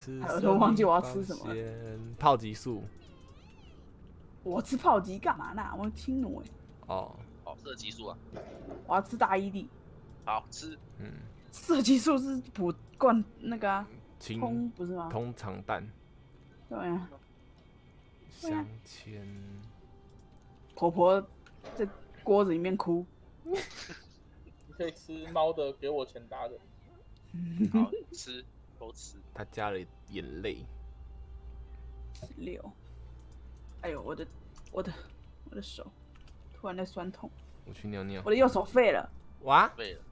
我都忘记我要吃什么了。 炮击树。 我吃炮击干嘛呢？我轻弩哎。 哦， 好，射击术啊。 我要吃大ED。 好吃。 射击术是普灌那个啊， 通不是吗？ 通常弹。 对啊。 香签。 婆婆在锅子里面哭。 你可以吃猫的，给我钱打人。 好吃，都吃。 他加了眼泪。 16。哎呦，我的手突然在酸痛。 我去尿尿。 我的右手废了。 哇！ 废了。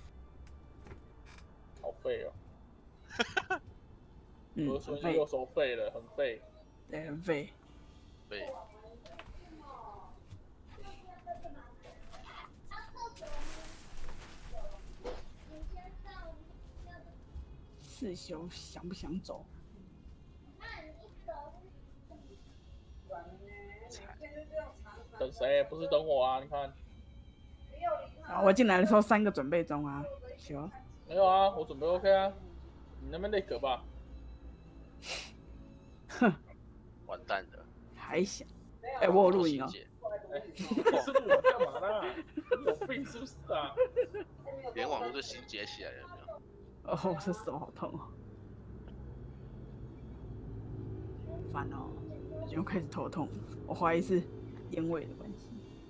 好废哦。 很废。 右手废了，很废。 对，很废。 废。 世修想不想走？ 等谁？不是等我啊！你看。 啊，我进来的时候3个准备中啊，行。 没有啊，我准备 OK 啊。你那边累格吧？ 哼， 完蛋了。 还想？哎，我有录影哦。 是录影干嘛啦？你有病是不是啊？ 连网络就心结起来了，有没有？ 哦，我的手好痛哦，烦哦，又开始头痛，我怀疑是烟味的关系。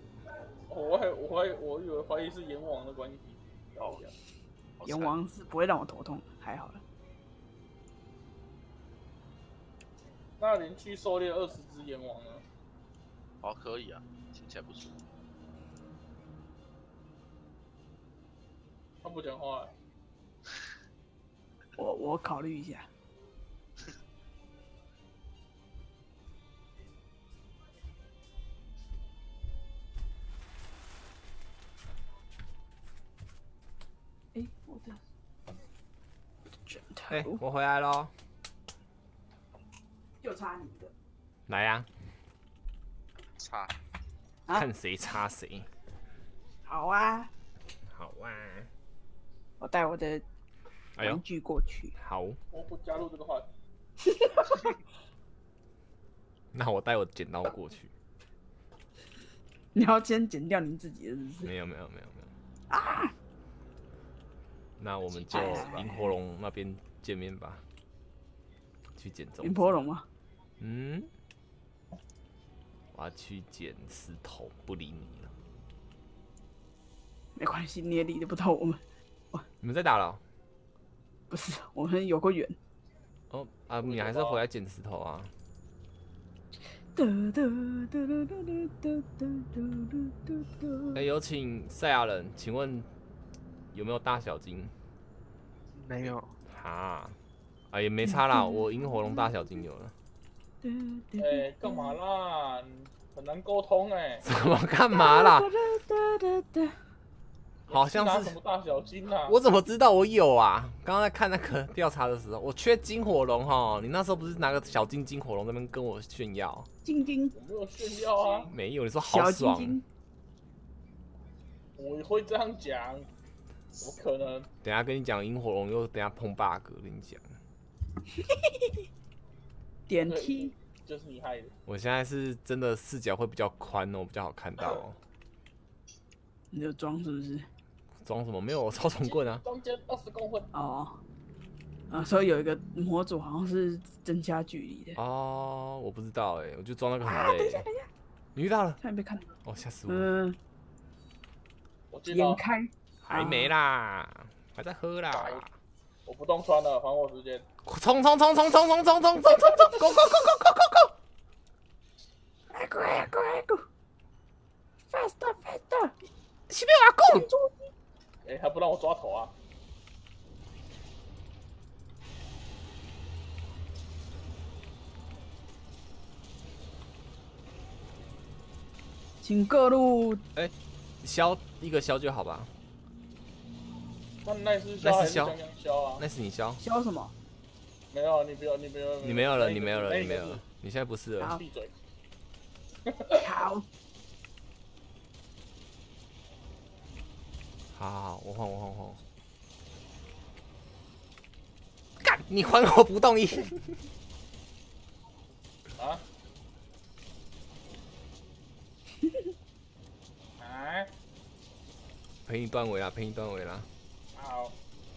我以为怀疑是阎王的关系。 哦， 阎王是不会让我头痛，还好了。 那连续狩猎20只阎王呢？ 好，可以啊，听起来不错。 他不讲话。 我考虑一下。哎，我的枕头。 哎，我回来咯。 就差你的。 来呀。 插。 看谁插谁。 好啊。 好啊。 我带我的玩具过去。 好。 我不加入这个话题。 那我带我剪刀过去。 你要先剪掉你自己的，是不是？ 没有。啊！那我们就萤火龙那边见面吧。去捡种子。 萤火龙吗？ 我要去捡石头，不理你了。 没关系，你也理得不到我们。 你们在打了？ 不是，我们有个远。 哦啊，你还是回来捡石头啊。哎，有请赛亚人，请问有没有大小金？ 没有。 哈，啊也没差啦，我萤火龙大小金有了。 哎，干嘛啦？很难沟通哎。 什么干嘛啦？好像是拿什么大小金啊？ 我怎么知道我有啊？刚刚在看那个调查的时候，我缺金火龙哈。你那时候不是拿个小金火龙在那边跟我炫耀？ 金， 我没有炫耀啊。 没有，你说好爽。 金我会这样讲，怎么可能？ 等下跟你讲萤火龙又等下碰 bug， 跟你讲。 点T 就是你害的。 我现在是真的视角会比较宽哦，比较好看到哦。 你有装是不是？ 装什么？没有，我超重棍啊。 中间20公分。 哦。啊，所以有一个模组好像是增加距离的。 哦，我不知道哎，我就装那个很累。 等一下。 你遇到了？ 差点被看到。 哦，吓死我！ 眼开。 还没啦，还在喝啦。 我不动穿了，还我时间。 冲 go go go go faster！ 西边阿公。 哎，还不让我抓头啊！ 请各路消一个消就好吧。 那是消还是香消啊？ 那是你消。 消什么？ 没有，你不要， 你没有了，你没有了，你没有了，你现在不是了。 闭嘴。 好。 好，我换。干！ 你还我不动一。 啊？哎， 陪你断尾啦，陪你断尾啦。 好。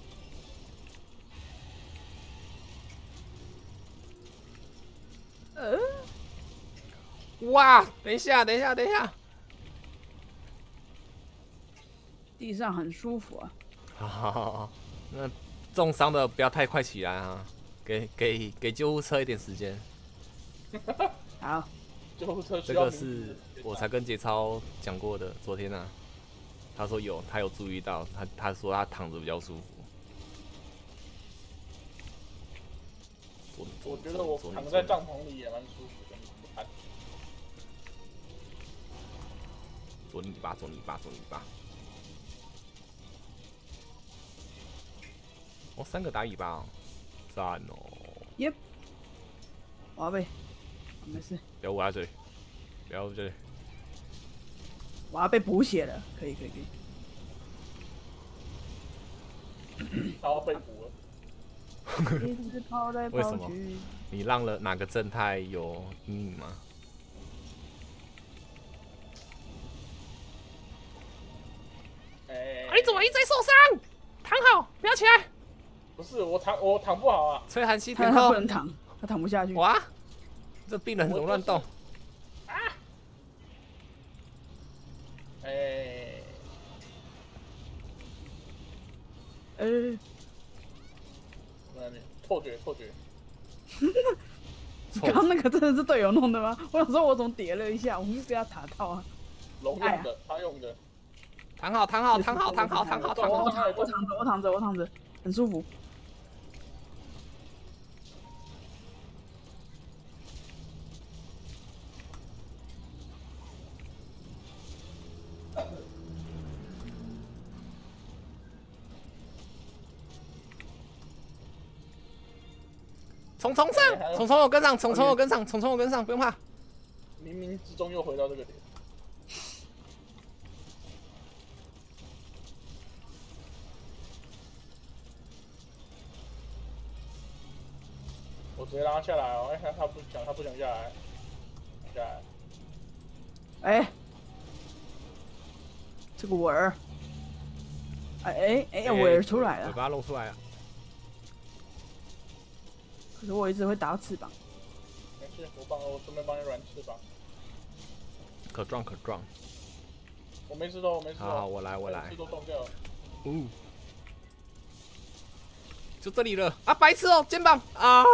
哇！等一下，等一下，等一下。 地上很舒服啊。 好，那重伤的不要太快起来啊，给救护车一点时间。 好， 救护车这个是我才跟杰超讲过的，昨天啊，他说他有注意到，他说他躺着比较舒服。 我觉得我躺在帐篷里也蛮舒服的，不看。 左你吧，左你吧，左你吧。哦，3个打尾巴哦，赞哦。 耶，哇贝，没事。 不要捂他嘴，不要捂嘴。 我要被补血了，可以可以可以。 他要被捕了。 一直跑来为什么跑去。 你让了哪个正太有阴影吗？ 哎， 你怎么一直在受伤？躺好，不要起来。 不是我躺不好啊。 吹寒气他天后不能躺，他躺不下去。 哇，这病人怎么乱动？ 啊！哎，错觉。 刚刚那个真的是队友弄的吗？我想说，我怎么跌了一下，我没被他打到啊。 龙用的，他用的。 躺好，躺好，躺好，躺好，躺好，躺好。 我躺着，很舒服。 虫虫上，虫虫我跟上，虫虫我跟上，虫虫我跟上，不用怕。 冥冥之中又回到这个点。我直接让他下来哦，他不想下来，下来。 哎，这个尾儿，尾儿出来了。 尾巴露出来了。 可是我一直会打到翅膀。 没事，我顺便帮你软翅膀。 可撞可撞。 我没事的，我没事的。 好，我来。 翅都断掉了。 就这里了啊！白痴哦，肩膀啊！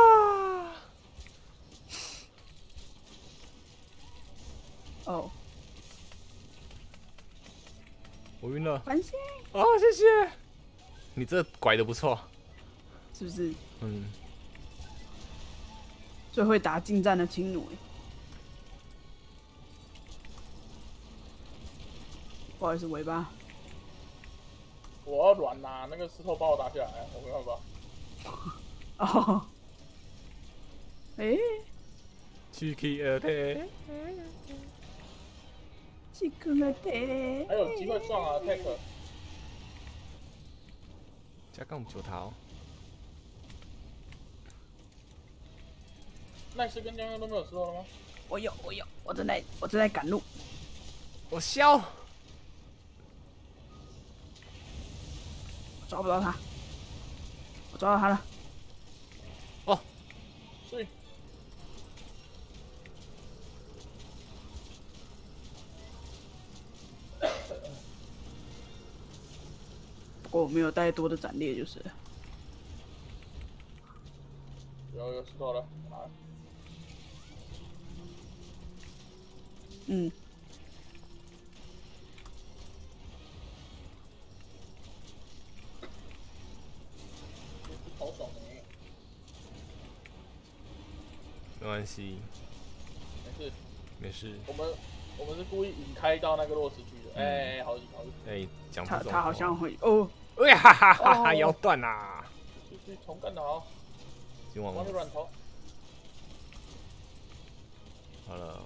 哦， 我晕了。 繁星， 哦，谢谢。你这拐的不错， 是不是？ 嗯。 最会打近战的青弩。不好意思，尾巴。 我要软呐，那个石头把我打下来，我没办法。 哦，哎， 去去二退， 这个没得， 还有机会撞啊 ，take。 加杠球桃。 奈斯跟江江都没有石头了吗？ 我有，我正在赶路。 我削。 抓不到他，我抓到他了。 哦， 所以不过我没有带多的斩猎，就是了。 有石头了，拿。 嗯。 好爽的。 没关系， 没事， 没事。 我们是故意引开到那个落石区的。哎，好。 哎，讲这种他好像会哦。 哎呀哈哈哈哈，腰断啦！ 去重干的好。 今晚往你软头。 好了。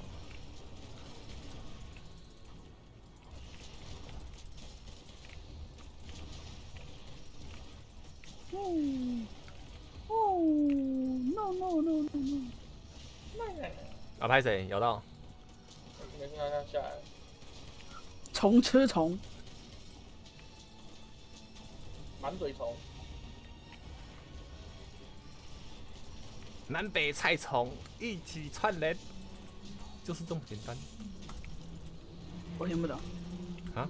啊，拍谁咬到？ 没事，他下来。 虫吃虫， 满嘴虫。 南北菜虫一起串联，就是这么简单。 我听不懂啊？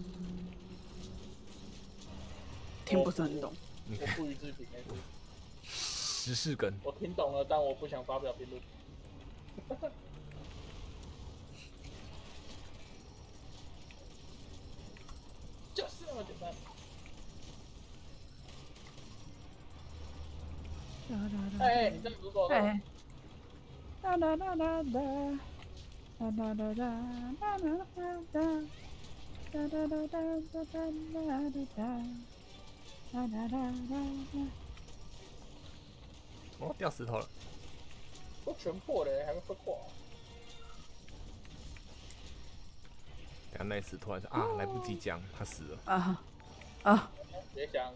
听不是很懂。 我不予置评。 时事梗。 我听懂了，但我不想发表评论。就是那么简单。哎，你这样子说的。 哎。哒哒哒哒哒，哒哒哒哒哒哒哒哒，哒哒哒哒哒哒哒哒哒。 哦，掉石头了。 都全破了，还没破破。 等下那石突然说啊，来不及讲，他死了。 啊！ 别讲。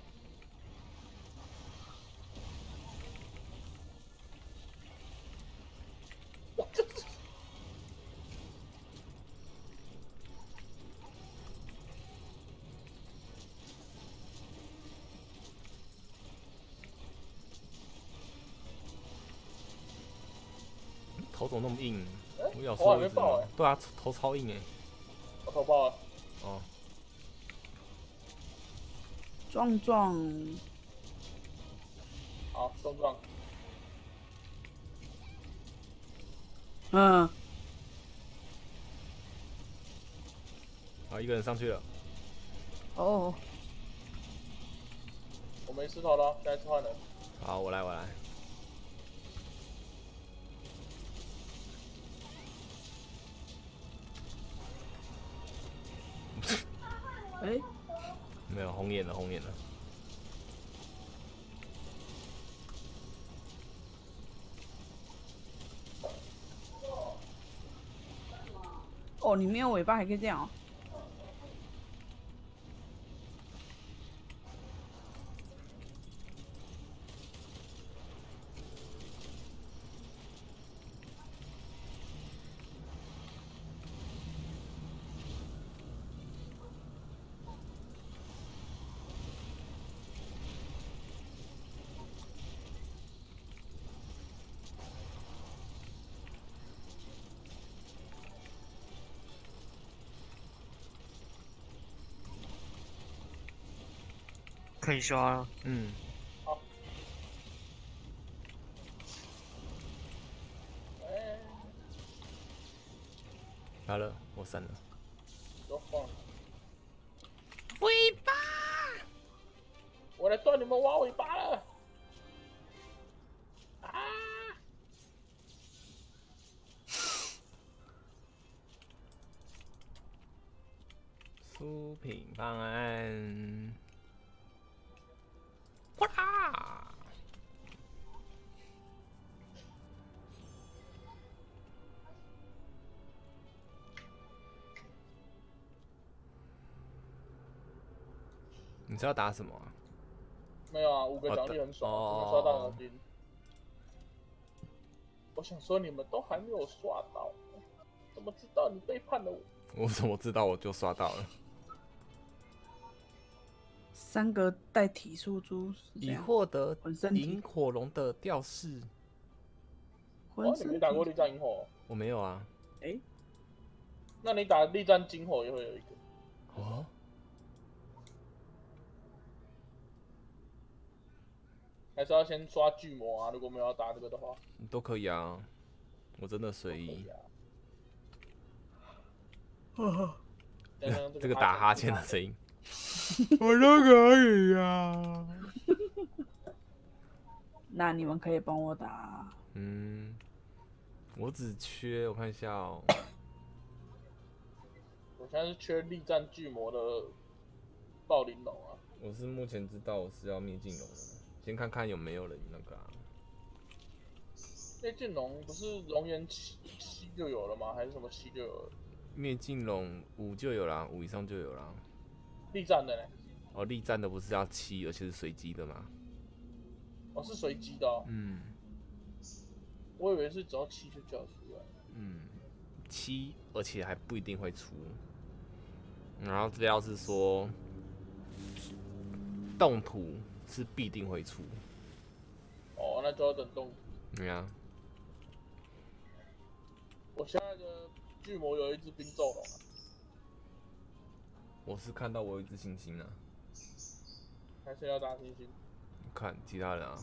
头怎么那么硬？我咬头还没爆对啊，头超硬哎。 我头爆了。 哦。 壮壮。 好，壮壮。 嗯。 好，一个人上去了。 哦。 我没石头了，下一次换人。 好，我来。 哎， 没有红眼了。 哦，你没有尾巴还可以这样哦。 可以刷了。 嗯。 好。 来了，我闪了。 都放了。 尾巴！ 我来断你们挖尾巴了！啊！ 书品方案。哇！你知道打什么啊？ 没有啊，5个奖励很爽，你们刷到了金。我想说你们都还没有刷到，怎么知道你背叛了我？ 我怎么知道我就刷到了 ？3个带体术珠， 已获得萤萤火龙的吊饰。 哦，你没打过力战萤火？ 我没有啊。 哎， 那你打力战金火也会有一个。 哦。 还是要先刷巨魔啊？如果没有要打这个的话， 都可以啊，我真的随意。这个打哈欠的声音，我都可以啊。 那你们可以帮我打。 嗯，我只缺，我看一下哦。 我现在是缺力战巨魔的暴鳞龙啊。 我是目前知道我是要灭尽龙的，先看看有没有人那个啊。 灭尽龙不是龙岩7就有了吗？还是什么7就有了？ 灭尽龙5就有啦，5以上就有啦。 力战的呢？ 哦，力战的不是要7，而且是随机的吗？ 哦，是随机的哦。 嗯。 我以为是只要7就叫出来。 7，而且还不一定会出。然后资料是说，动图是必定会出。 哦，那就要等动。 对啊， 我现在的巨魔有一只冰咒龙啊， 我是看到我有一只星星啊， 还是要打星星？ 看其他人啊，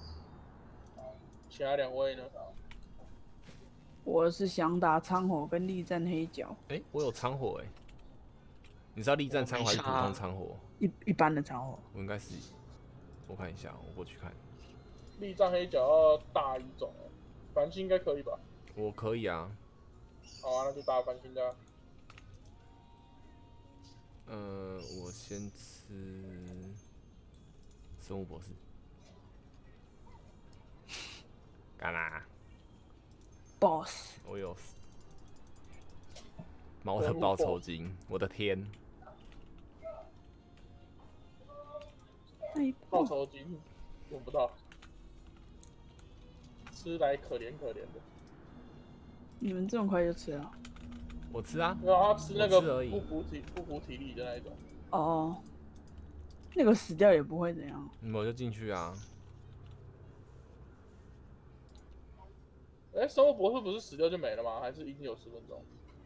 其他2位呢？ 我是想打苍火跟力战黑角， 我有仓火你知道力战仓火还是普通仓火？ 一般的苍火。 我应该是，我看一下，我过去看。 力战黑角要大1种繁星应该可以吧？ 我可以啊。 好啊，那就打繁星的啊。 我先吃生物博士。干嘛 Boss， 我有猫的报酬金，我的天！ 报酬金用不到，吃来可怜可怜的。 你们这么快就吃了？ 我吃啊， 然后他吃那个我吃而已不补体力的那一种。 哦，那个死掉也不会怎样。 我就进去啊。 生物博士不是死掉就没了吗？还是已经有10分钟？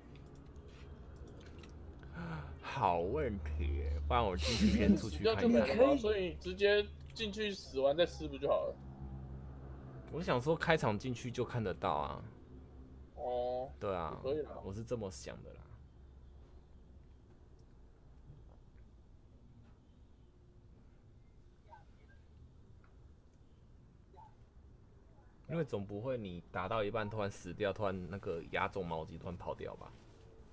好问题，不然我进去先出死掉去看一下。 就没了吗？所以你直接进去死完再吃不就好了？ 我想说开场进去就看得到啊。 哦， 对啊， 可以啦。 我是这么想的啦。因为总不会你打到一半突然死掉，突然那个压中毛鸡突然跑掉吧？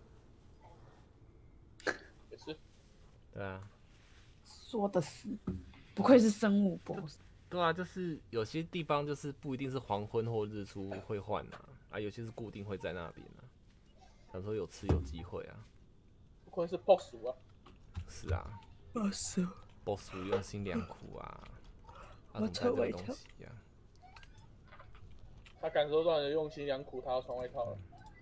也是。 对啊。 说的是，不愧是生物 boss。 对啊，就是有些地方就是不一定是黄昏或日出会换啊，有些是固定会在那边啊。想说有吃有机会啊。 不愧是 boss 啊。 是啊。boss 用心良苦啊。怎么这个东西啊？ 他感受到你的用心良苦，他要穿外套了。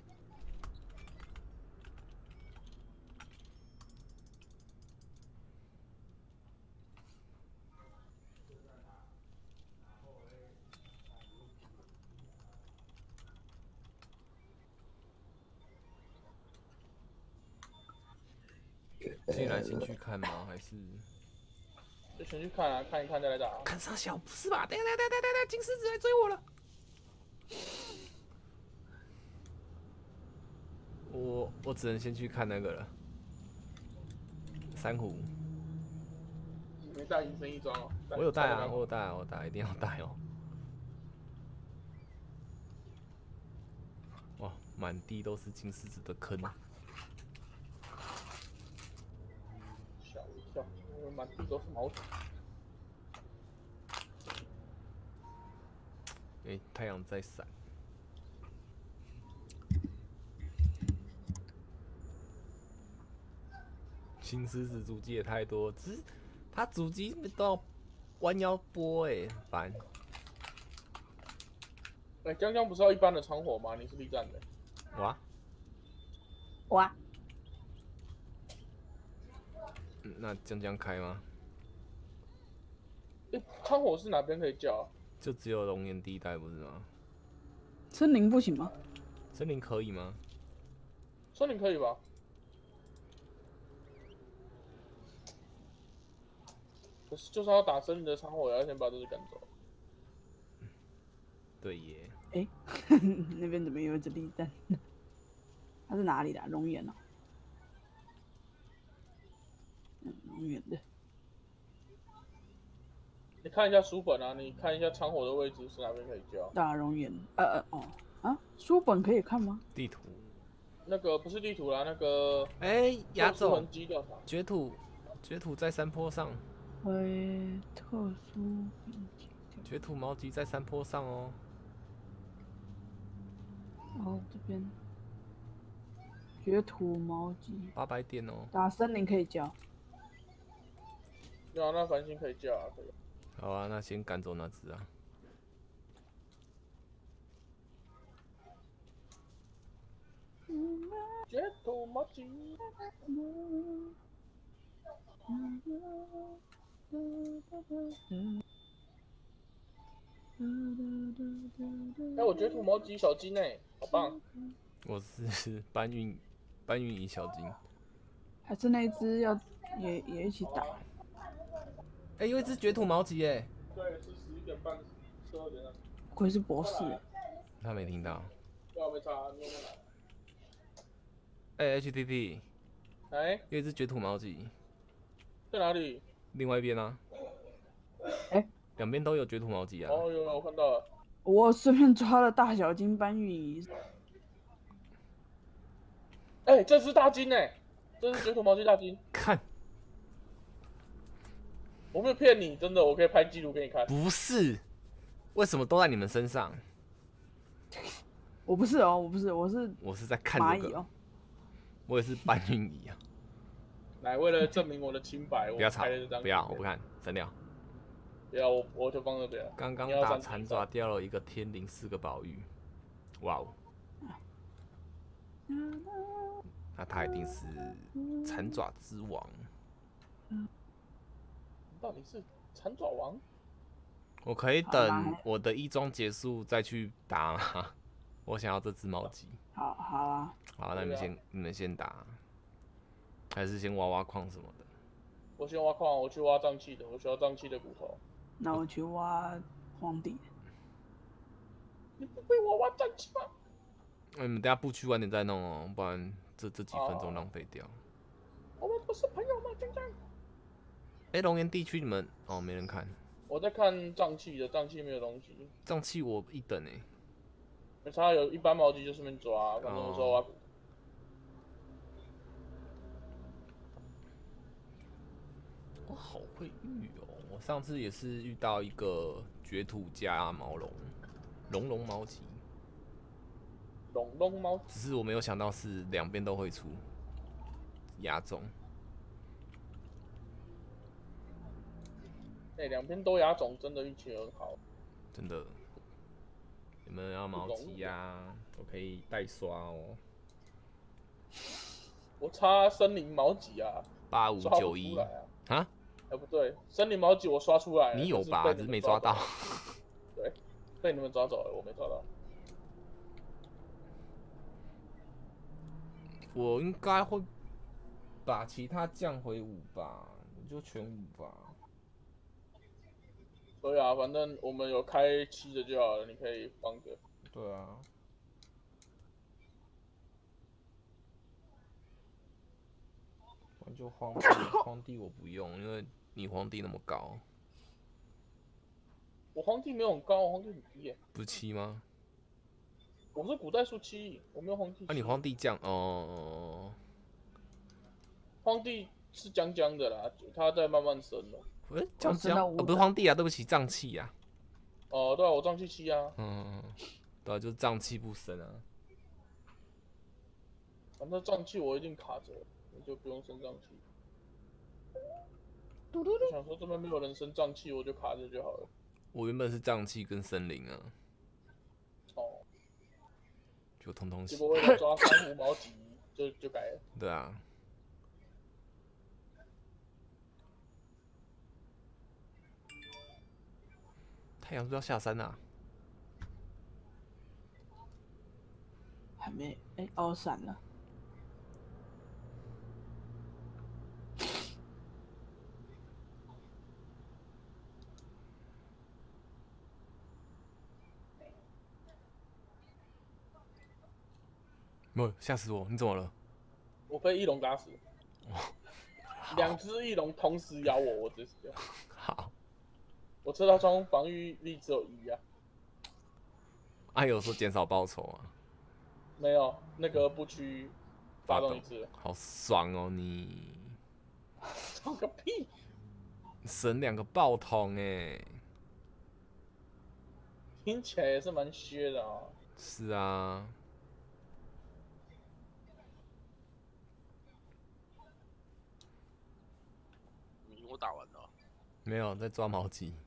进来先去看吗？还是就先去看啊，看一看再来打啊。 看傻小？不是吧？等，金狮子来追我了！我只能先去看那个了。珊瑚。 你没带隐身衣装哦？ 我有带啊，我有带啊，我带，一定要带哦。哇，满地都是金狮子的坑。 吓我一跳，因为满地都是毛虫。 太阳在闪。金狮子主机也太多，只是他主机都要弯腰拨烦。 江江不是要一般的长火吗？你是力战的。 哇。 那江开吗？ 长火是哪边可以叫啊？ 就只有龙岩地带不是吗？ 森林不行吗？ 森林可以吗？ 森林可以吧？可是就算要打森林的长火，也要先把这只赶走。 对耶。 那边怎么有一只力战？它是哪里的？龙岩哦。龙岩的。 你看一下书本啊，你看一下长火的位置是哪边可以叫。 大龙岩。书本可以看吗？ 地图。 那个不是地图啦，那个压轴痕迹调查。 绝土在山坡上。 特殊。 绝土毛鸡在山坡上哦。 这边。绝土毛鸡。 800点哦。 打森林可以叫。 对啊，那繁星可以叫啊，可以。 好啊，那先赶走那只啊。 土毛鸡。哎，我觉得土毛鸡小金哎，好棒！ 我是搬运营小金。 还是那一只要也一起打？ 哎、有一只绝土毛鸡哎， 对，是11点半、12点了。 亏是博士。 他没听到。 对啊，没差，你有没有来？ 哎、HTT， 哎， 有一只绝土毛鸡， 在哪里？ 另外一边啊。 哎两边都有绝土毛鸡啊。 哦，有，我看到了。 我顺便抓了大小金搬运仪。 哎，这是大金哎，这是绝土毛鸡大金， 看， 我没有骗你，真的，我可以拍记录给你看。 不是，为什么都在你们身上？ 我不是哦，我不是，我是我是在看这个， 蚂蚁哦。 我也是搬运仪啊。 来，为了证明我的清白，我不要吵拍了这张。 不要，我不看，删掉。 不要，我就放这边了。 刚刚打残爪掉了一个天灵4个宝玉，哇哦！那他一定是残爪之王。 到底是残爪王？ 我可以等我的一中结束再去打吗？我想要这只猫鸡。 好啊。 好，那你们先打，还是先挖挖矿什么的？ 我先挖矿，我去挖脏器的，我需要脏器的骨头。 那我去挖荒地。 你不被我挖脏器吗？ 你们等下不去晚点再弄哦，不然这几分钟浪费掉。 我们不是朋友吗，军长？ 哎，龙岩地区你们哦没人看。 我在看脏器的，脏器没有东西。 脏器我一等哎。 没差，有一般毛鸡就顺便抓，反正我说挖骨头。 我好会遇哦！我上次也是遇到一个绝土加毛龙，龙毛鸡， 龙猫， 只是我没有想到是两边都会出，压中。 哎，两边都压种，真的运气很好。 真的，你们要毛鸡呀，我可以代刷哦。 我插森林毛鸡啊 8591啊？ 哎，不对，森林毛鸡我刷出来了。 你有吧？只是没抓到。 对，被你们抓走了，我没抓到。 我应该会把其他降回5吧，我就全5吧。 对啊，反正我们有开7的就好了，你可以放着。 对啊。我就荒地我不用，因为你荒地那么高。 我荒地没有很高，我荒地很低耶。 不是7吗？ 我是古代树7，我没有荒地。 你荒地降哦。 荒地是僵僵的啦，它在慢慢生了。 僵不是荒地啊，对不起，瘴气啊。 哦，对啊，我瘴气7啊。 对啊，就是瘴气不生啊。 反正瘴气我一定卡着，你就不用生瘴气。我想说这边没有人生瘴气，我就卡着就好了。 我原本是瘴气跟森林啊。 哦。 就通通洗。 结果为了抓珊瑚毛鲫，就改了。 对啊。太阳是不是要下山啊？ 还没，哦，闪了。 没有，吓死我！你怎么了？ 我被翼龙打死。2只翼龙同时咬我，我直接死掉。 好。 我这套装防御力只有1啊。 有说减少报酬啊？ 没有，那个不区发动1次。 好爽哦你！ 爽个屁！ 省2个爆筒哎。 听起来也是蛮削的啊。 是啊。 我打完了。 没有，在抓毛鸡。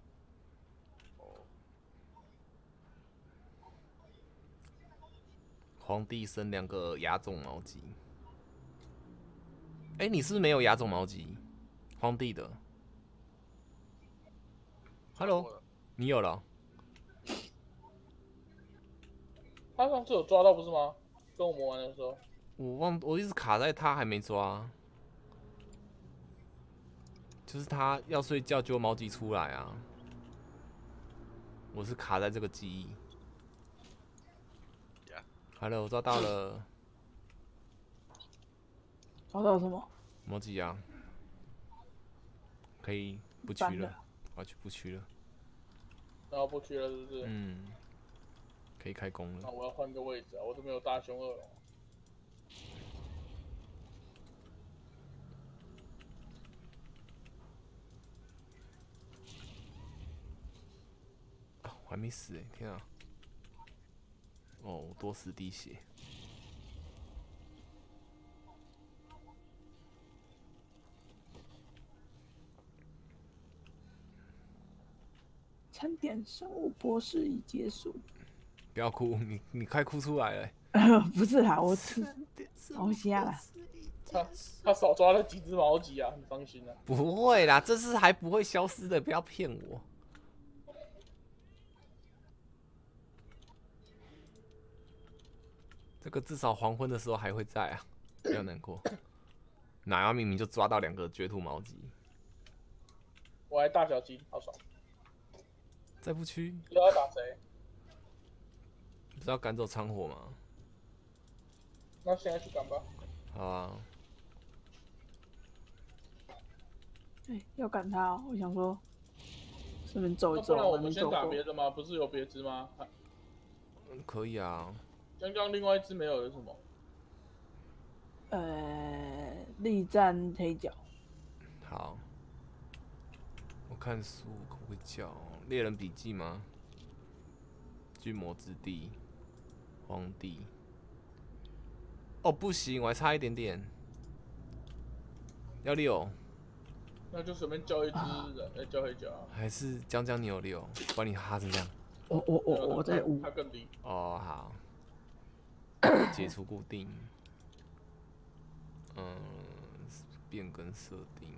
皇帝生2个亚种毛鸡。 哎、你是不是没有亚种毛鸡？荒地的。Hello， 你有了哦？ 他上次有抓到不是吗？跟我们玩的时候， 我一直卡在他还没抓，就是他要睡觉就毛鸡出来啊。我是卡在这个记忆。Hello， 我抓到了找到什么？ 毛鸡啊，可以不取了，我要去不取了。 然后不去了是不是？ 嗯，可以开工了。 那我要换个位置啊，我这边有大胸恶龙。 啊，我还没死哎、天啊！哦，我多死滴血。 餐点生物博士已结束。 不要哭，你快哭出来了、欸。 不是啦，我吃好瞎啦。 他少抓了几只毛鸡啊，很伤心啊。 不会啦，这是还不会消失的，不要骗我。这个至少黄昏的时候还会在啊，不要难过。哪要明明就抓到2个绝土毛鸡， 我还大小鸡，好爽。 再不去， 不知道要打谁？ 不是要赶走仓火吗？ 那现在去赶吧。 好啊， 哎，要赶他哦，我想说，顺便走一那不走。 然我们先还没走过打别的吗？不是有别只吗？ 可以啊。 刚刚另外一只没有的是什么？ 力战黑角。 好，我看书可不可以叫猎人笔记吗？巨魔之地，荒地。哦，不行，我还差一点点。要6， 那就随便叫一只人来叫黑角啊。 还是将将你有6，不然你哈成这样。 我在5。 他更低。 哦，好。解除固定。变更设定。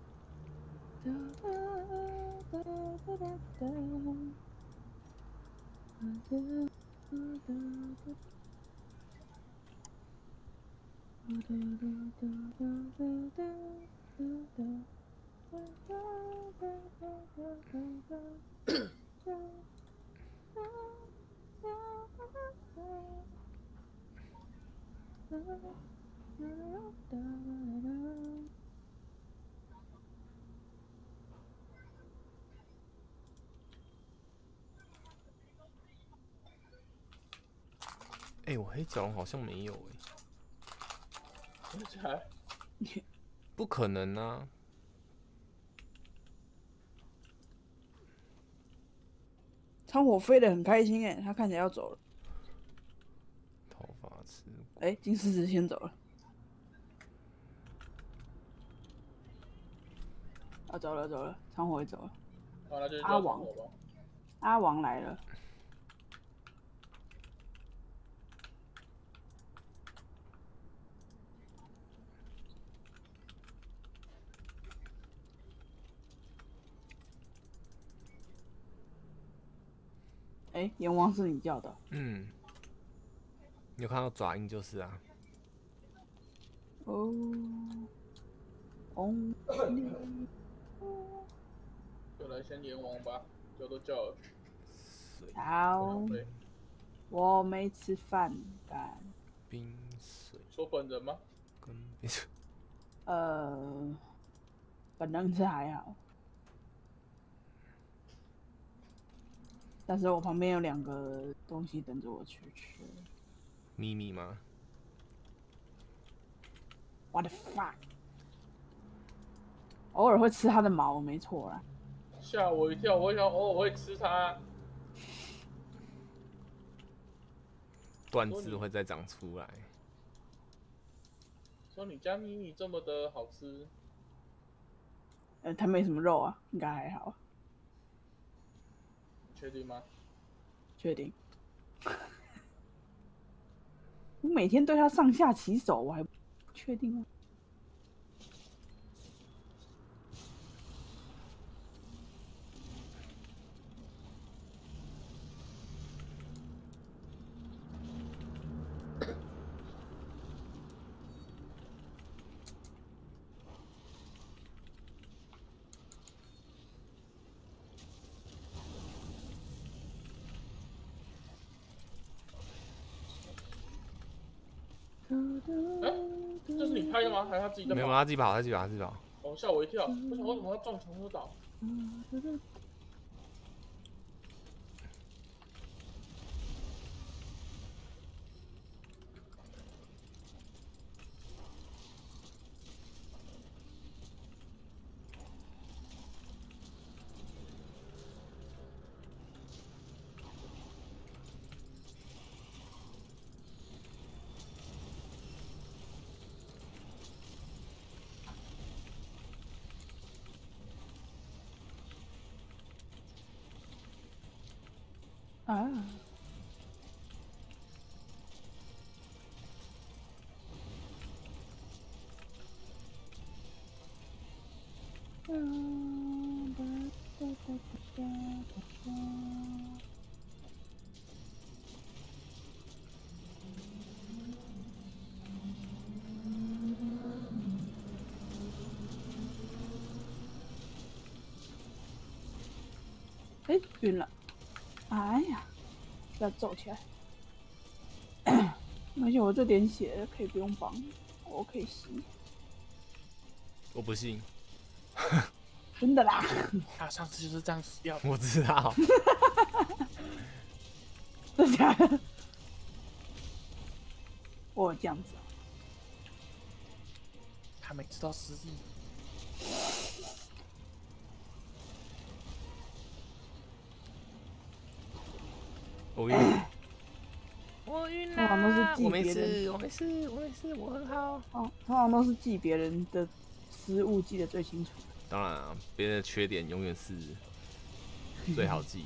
哎、我黑角龙好像没有真的假的？ 不可能啊！ 仓火飞得很开心哎，他看起来要走了。 头发吃哎，金狮子先走了。啊，走了，仓火也走了。 好，那就叫阿王我吧。 阿王来了。哎，阎王是你叫的？ 嗯，你有看到爪印就是啊。 哦，哦， 就来先阎王吧，叫都叫了。 好，我没吃饭，干。 冰水说本人吗？ 跟冰水。 本人是还好，但是我旁边有2个东西等着我去吃。 秘密吗？ What the fuck？ 偶尔会吃它的毛，没错啦。 吓我一跳，我想偶尔会吃它。 断肢会再长出来。 说你家咪咪这么的好吃， 它没什么肉啊，应该还好。 确定吗？ 确定。我每天对它上下其手，我还不确定吗？ 这是你拍的吗？还是他自己在没有， 跑？ 他自己跑，他自己跑，他自己跑。 哦，吓我一跳！为什么要撞墙头岛？ 啊！哎，晕了！哎呀，要走起来！而且我这点血可以不用绑，我可以吸。 我不信， 真的啦！ 他上次就是这样死掉的。 我知道。 真的假的？我这样子。 他每次都失忆。 我晕，我晕通常都是记我没别人事，我没事，我没事，我很好。 哦，通常都是记别人的失误记得最清楚。 当然啊，别人的缺点永远是最好记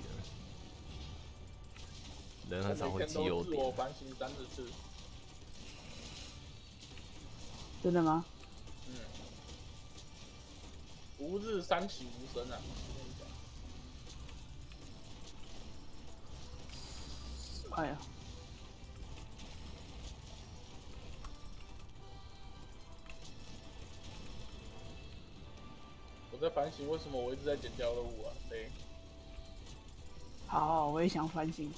的，人很少会记优点。 我反省30次。 真的吗？ 吾日三省吾身啊！ 哎呀， 我在反省为什么我一直在减掉任务啊？对， 好，我也想反省。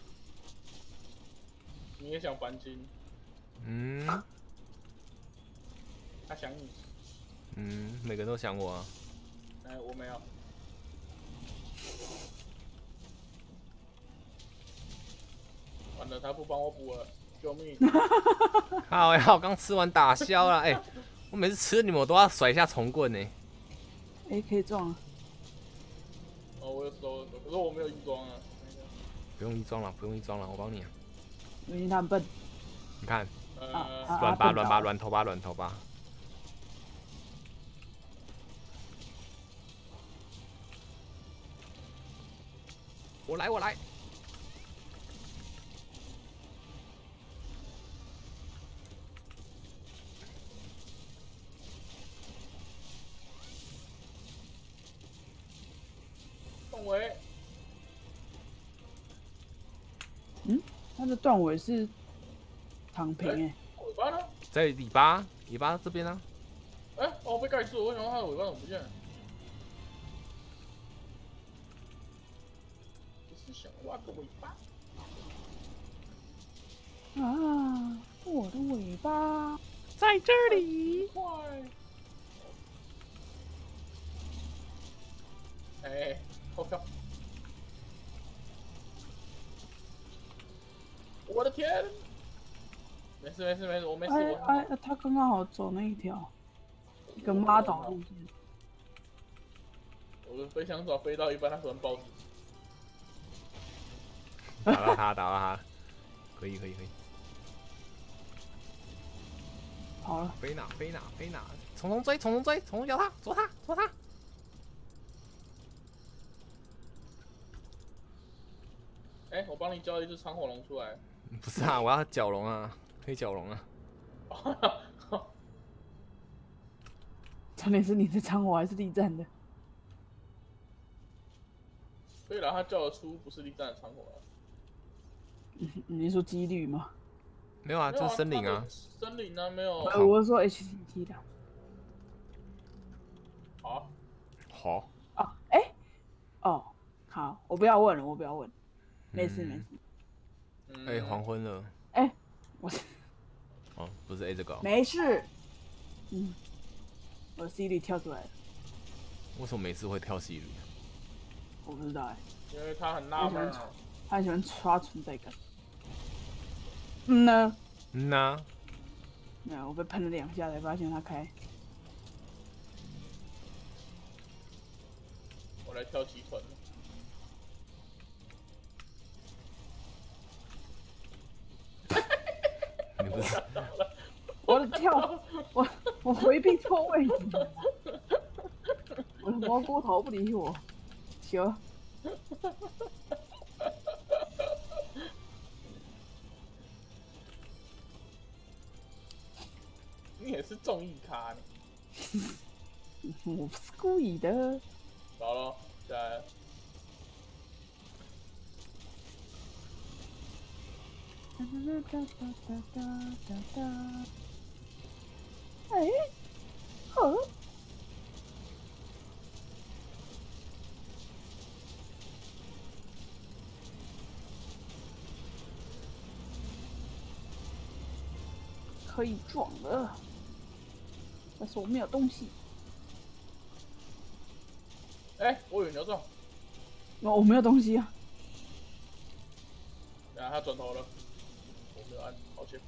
你也想反省？ 嗯他想你。 每个人都想我啊。 哎，我没有。完了，他不帮我补了，救命！ 好呀，我刚吃完打消了，哎、我每次吃你们我都要甩一下重棍呢、 哎，可以撞了。 哦，我有收，可是我没有预装啊。 不用衣装了，不用衣装了，我帮你、啊。 因为他很笨。 你看， 啊软吧， 笨到软吧，软头吧，软头吧。我来，我来。 宋维， 他的断尾是躺平哎、 尾巴呢？ 在尾巴这边啊。 哎，哦，被盖住了，为什么他的尾巴怎么不见了？只是想挖个尾巴。 啊，我的尾巴在这里。 快！哎，好票！我的天！没事没事没事，我没事。 他刚刚好走那一条一个妈岛路线。 我的飞翔爪飞到一半，他突然爆死。 打到他，打到他，可以。 好了， 飞哪？虫追，虫咬他，捉他。 哎，我帮你叫一只长火龙出来。 不是啊，我要角龙啊，黑角龙啊。 重点是你是长火还是力战的？ 所以啦，他叫得出不是力战的长火啊。 你说几率吗？ 没有啊，这是森林啊。 森林啊，没有。 我是说 HCT 的。 好。 好。 哦，哎，哦，好，我不要问了，没事。 哎，黄昏了。 哎，我哦，不是 A 这个、哦。 没事。我的 C 里跳出来了， 为什么每次会跳 C 里？ 我不知道哎。 因为他很纳闷啊。 他很喜欢刷存在感。呢？ 那没有，我被喷了2下才发现他开。 我来跳7团。 你不是我的跳，我回避错位置，我的蘑菇头不理我，球。 你也是综艺咖呢。 我不是故意的。 好了，下来。 哎，好。可以撞了，但是我没有东西。 哎，我以为你要撞。 我没有东西啊。 然后他转头了，我没有按，抱歉。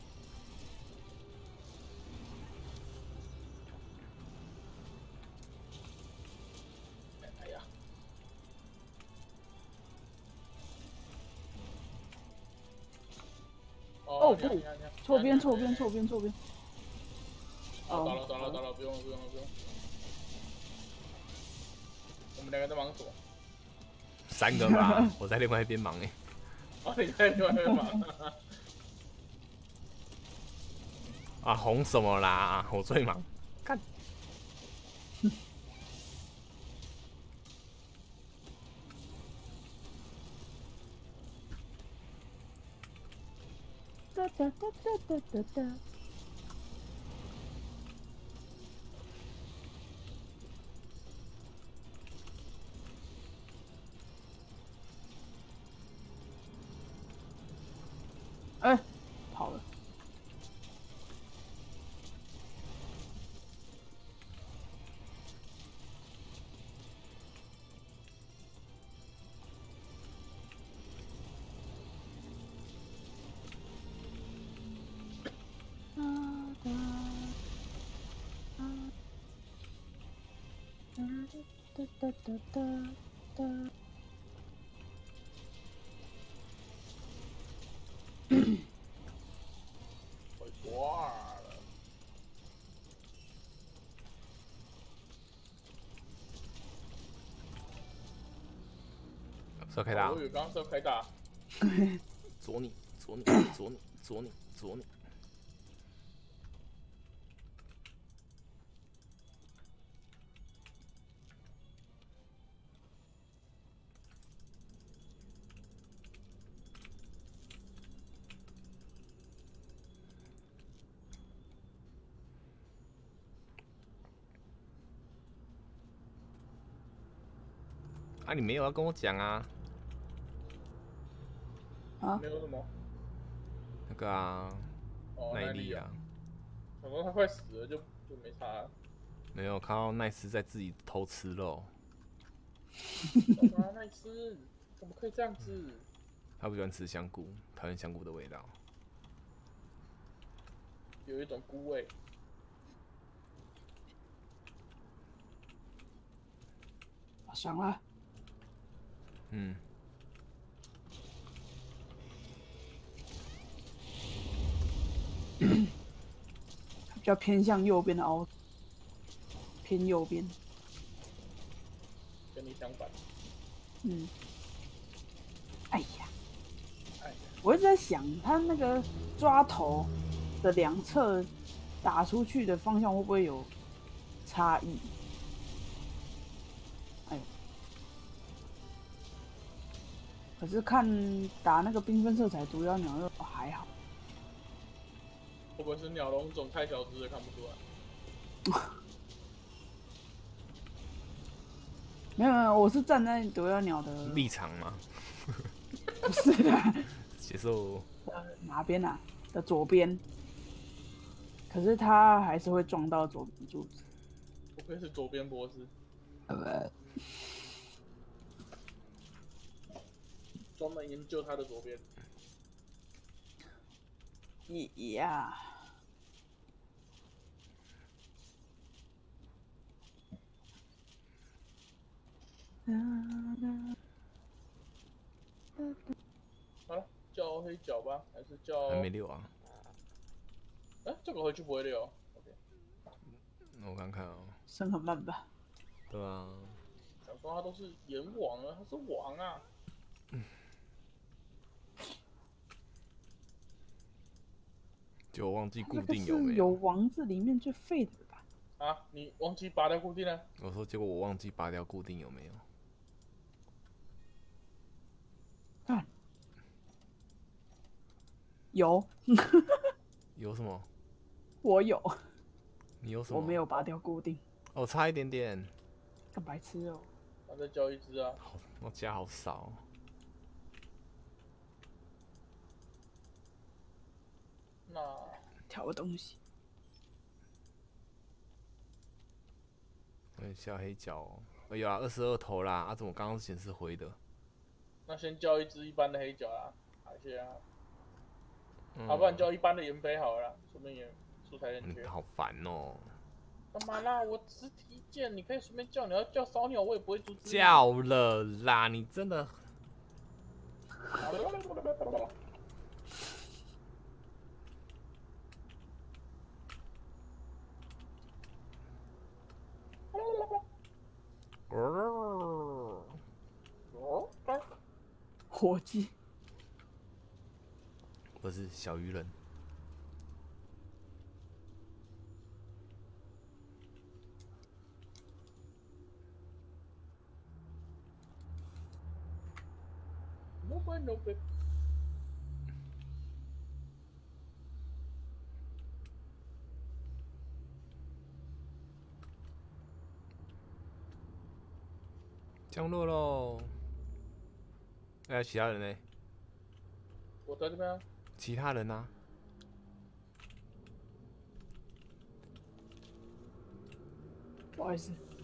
哎呀！ 哦不，错边。 到了，不用了。我们2个在忙什么 ？3个吧，我在另外一边忙哎。 哦，你在另外一边忙。 啊，红什么啦？我最忙。干。 哒。哎，跑了。 回挂了。 射开大。 我以为刚刚射开大。 左你。啊，你没有要跟我讲啊？ 啊？ 没有什么。 那个啊，耐力啊。 想说他快死了就没差了。 没有看到奈斯在自己偷吃肉。 奈斯怎么可以这样子？ 他不喜欢吃香菇，讨厌香菇的味道。 有一种菇味。 爽了。比较偏向右边的凹，偏右边。 跟你相反。 哎呀，我一直在想，他那个抓头的2侧打出去的方向会不会有差异？哎，可是看打那个缤纷色彩毒妖鸟又还好。 会不会是鸟笼种太小只的看不出来？ 没有，我是站在毒妖鸟的立场吗？ 不是的。 接受。 哪边啊？的左边。 可是他还是会撞到左边柱子。 不愧是左边博士，专门研究他的左边。 呀， 好了，叫黑脚吧，还是叫？ 还没溜啊？ 这个回去不会溜。OK， 那我看看哦。 升很慢吧？ 对啊。 想说他都是阎王啊，他是王啊。 就我忘记固这个定有没是有王字里面最废的吧？ 啊，你忘记拔掉固定了？ 我说结果我忘记拔掉固定有没有？ 看，有， 有什么？ 我有， 你有什么？ 我没有拔掉固定， 哦，差一点点。 更白痴哦。 他再交一只啊。 好，我加好少。 那调个东西， 小黑角哦，哎呀，22头啦！啊，怎么刚刚显示灰的？ 那先交一只一般的黑角啊，海蟹啊， 嗯， 不然交一般的盐飞好了啦，说不定也素材很缺。 好烦哦。 干嘛啦？我只是提建，你可以随便叫，你要叫烧鸟我也不会阻止你。 叫了啦，你真的。 火鸡， 我是小鱼人。 No way, no way。 降落喽！哎，其他人呢？ 我在这边啊。 其他人呢？ 不好意思。